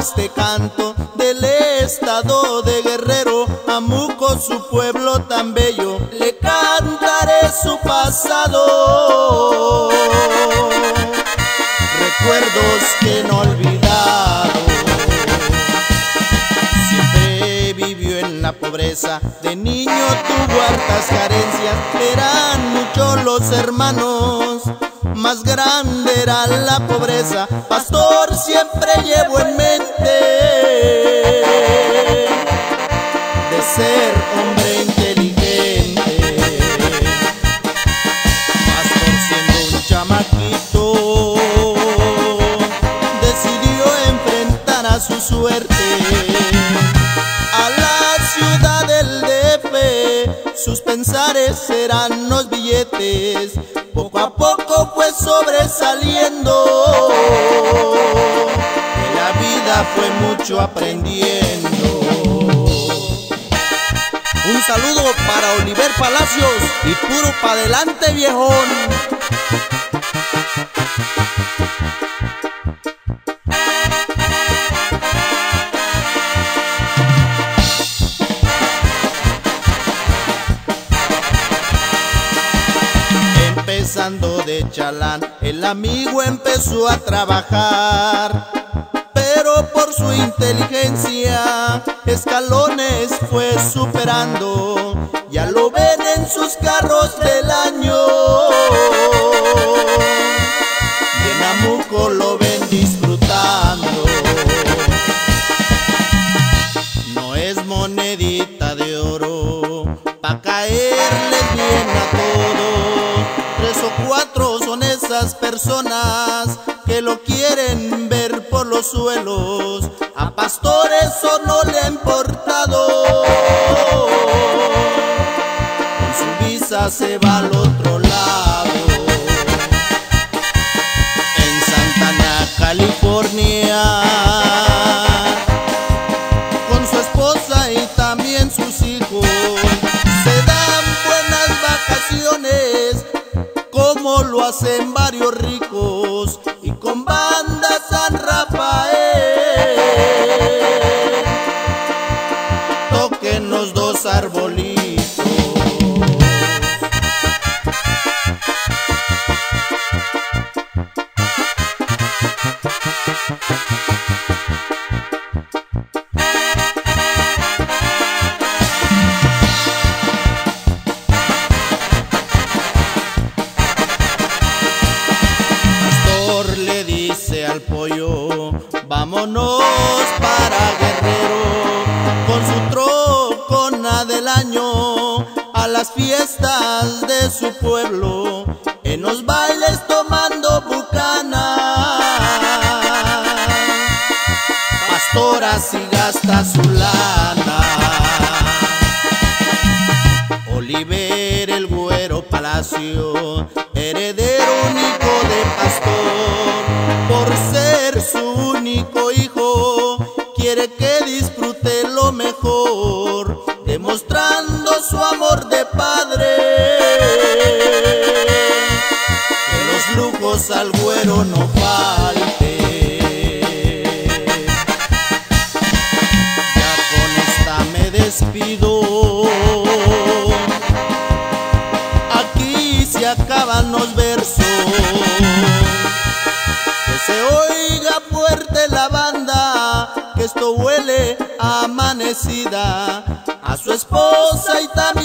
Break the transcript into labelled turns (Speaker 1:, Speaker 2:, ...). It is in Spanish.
Speaker 1: este canto del estado de Guerrero, Amuco, su pueblo tan bello, le cantaré su pasado. Recuerdos que no he olvidado. Siempre vivió en la pobreza, de niño tuvo hartas carencias. Eran muchos los hermanos, más grande era la pobreza. Pastor siempre llevo en mente de ser hombre inteligente. Pastor, siendo un chamaquito, decidió enfrentar a su suerte. A la ciudad del DF sus pensares eran los billetes. Poco a poco fue sobresaliendo, de la vida fue mucho aprendiendo. Un saludo para Oliver Palacios y puro pa' adelante, viejón. Empezando de chalán, el amigo empezó a trabajar, pero por su inteligencia escalones fue superando. Ya lo ven en sus carros del año, y en Amuco lo ven disfrutando. No es monedita de oro pa' caerles bien a todos. 3 o 4 son esas personas que lo quieren ver por los suelos. A Pastor eso no le ha importado, con su visa se va al otro lado. En Santana, California, con su esposa y también sus hijos, se dan buenas vacaciones, como lo hacen varios ricos, y con banda San Rafael toquen los 2 arbolitos. Le dice al pollo, vámonos para Guerrero, con su trocona del año, a las fiestas de su pueblo, en los bailes tomando bucana. Pastor así gasta su lana. Oliver el Güero Palacio, heredero único de Pastor, por ser su único hijo, quiere que disfrute lo mejor, demostrando su amor de padre. Que los lujos al güero no falte. Ya con esta me despido. Aquí se acaban los versos. Que se oiga fuerte la banda, que esto huele a amanecida. A su esposa y también